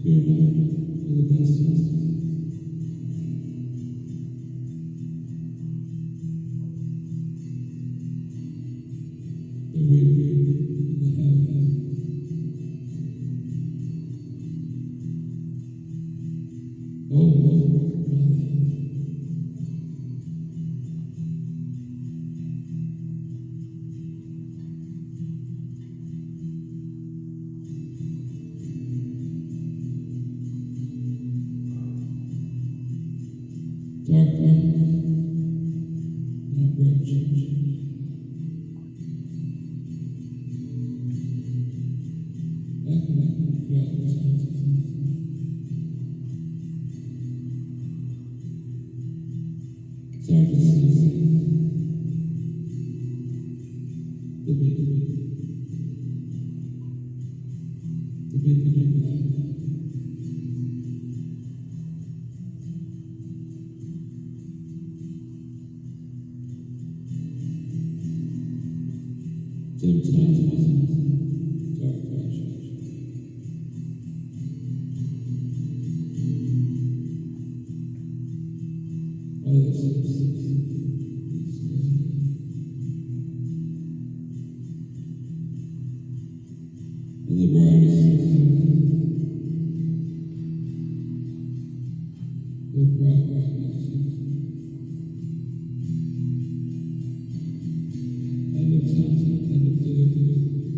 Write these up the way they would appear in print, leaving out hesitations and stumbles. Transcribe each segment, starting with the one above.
You're not for the best. Dark clouds, not bright church. Back throughout the time. It's hard to see the beginning of life. Sometimes dark flashes. All this and the brightest brightness. End of time, end of day.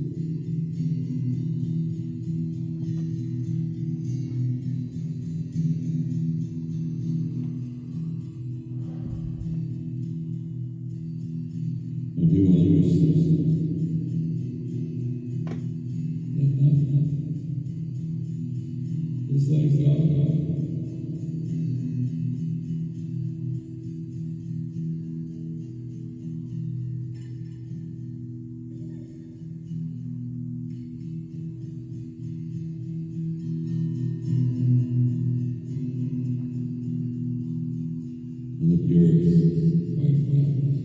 And you will understand that nothing is like God. And the purest white flowers.